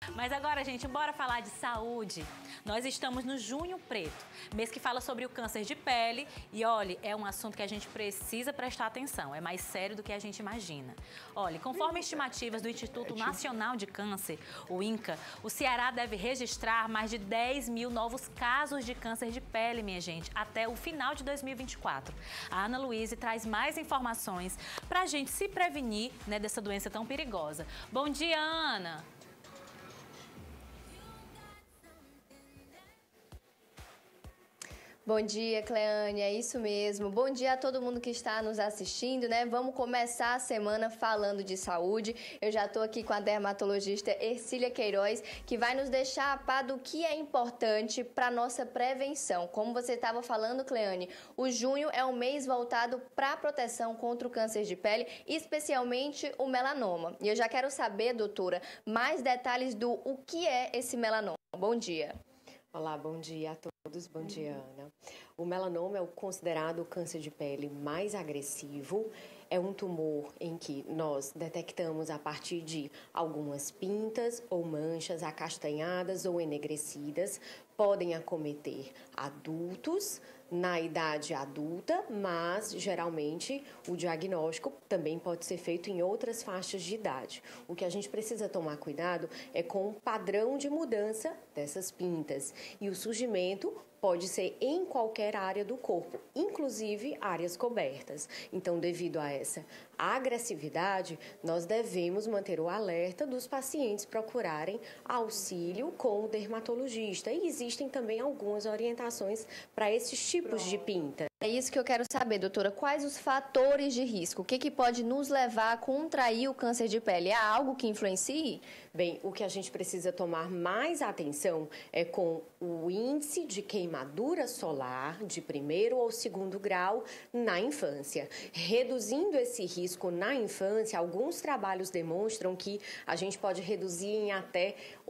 Mas agora, gente, bora falar de saúde. Nós estamos no Junho Preto, mês que fala sobre o câncer de pele. E, olha, é um assunto que a gente precisa prestar atenção. É mais sério do que a gente imagina. Olha, conforme estimativas do Instituto Nacional de Câncer, o INCA, o Ceará deve registrar mais de 10 mil novos casos de câncer de pele, minha gente, até o final de 2024. A Ana Luísa traz mais informações para a gente se prevenir, né, dessa doença tão perigosa. Bom dia, Ana! Bom dia, Cleane, é isso mesmo. Bom dia a todo mundo que está nos assistindo, né? Vamos começar a semana falando de saúde. Eu já estou aqui com a dermatologista Ercília Queiroz, que vai nos deixar a par do que é importante para nossa prevenção. Como você estava falando, Cleane, o junho é um mês voltado para a proteção contra o câncer de pele, especialmente o melanoma. E eu já quero saber, doutora, mais detalhes do o que é esse melanoma. Bom dia. Olá, bom dia a todos. Bom dia, Ana. O melanoma é o considerado o câncer de pele mais agressivo. É um tumor em que nós detectamos a partir de algumas pintas ou manchas acastanhadas ou enegrecidas. Podem acometer adultos na idade adulta, mas geralmente o diagnóstico também pode ser feito em outras faixas de idade. O que a gente precisa tomar cuidado é com o padrão de mudança dessas pintas, e o surgimento pode ser em qualquer área do corpo, inclusive áreas cobertas. Então, devido a essa agressividade, nós devemos manter o alerta dos pacientes procurarem auxílio com o dermatologista. E existem também algumas orientações para esses tipos de pinta. É isso que eu quero saber, doutora. Quais os fatores de risco? O que pode nos levar a contrair o câncer de pele? Há algo que influencie? Bem, o que a gente precisa tomar mais atenção é com o índice de queimadura solar de 1º ou 2º grau na infância. Reduzindo esse risco na infância, alguns trabalhos demonstram que a gente pode reduzir em até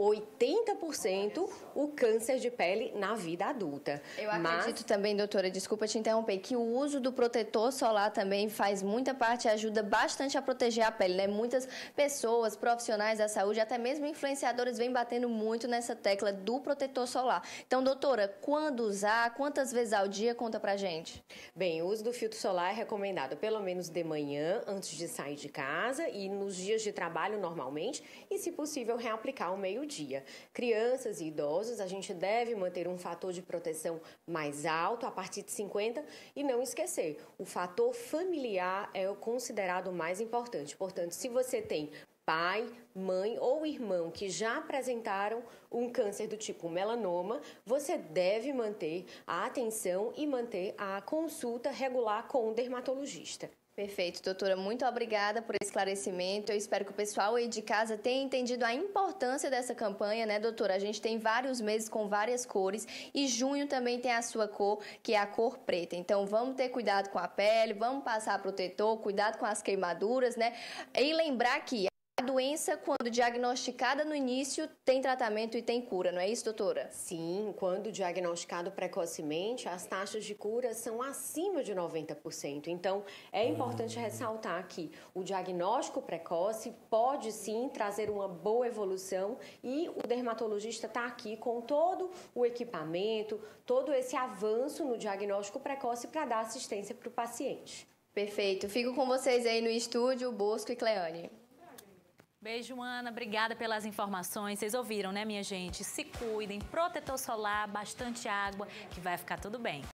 80% o câncer de pele na vida adulta. Eu acredito também, doutora, desculpa te interromper, que o uso do protetor solar também faz muita parte e ajuda bastante a proteger a pele, né? Muitas pessoas, profissionais da saúde, até mesmo influenciadores, vêm batendo muito nessa tecla do protetor solar. Então, doutora, quando usar, quantas vezes ao dia, conta pra gente? Bem, o uso do filtro solar é recomendado pelo menos de manhã, antes de sair de casa, e nos dias de trabalho normalmente, e se possível reaplicar ao meio-dia. Crianças e idosos, a gente deve manter um fator de proteção mais alto, a partir de 50, e não esquecer, o fator familiar é o considerado mais importante. Portanto, se você tem pai, mãe ou irmão que já apresentaram um câncer do tipo melanoma, você deve manter a atenção e manter a consulta regular com o dermatologista. Perfeito, doutora. Muito obrigada por esse esclarecimento. Eu espero que o pessoal aí de casa tenha entendido a importância dessa campanha, né, doutora? A gente tem vários meses com várias cores e junho também tem a sua cor, que é a cor preta. Então, vamos ter cuidado com a pele, vamos passar protetor, cuidado com as queimaduras, né? E lembrar que a doença, quando diagnosticada no início, tem tratamento e tem cura, não é isso, doutora? Sim, quando diagnosticado precocemente, as taxas de cura são acima de 90%. Então, é importante ressaltar que o diagnóstico precoce pode sim trazer uma boa evolução, e o dermatologista está aqui com todo o equipamento, todo esse avanço no diagnóstico precoce para dar assistência para o paciente. Perfeito. Fico com vocês aí no estúdio, Bosco e Cleane. Beijo, Ana. Obrigada pelas informações. Vocês ouviram, né, minha gente? Se cuidem, protetor solar, bastante água, que vai ficar tudo bem.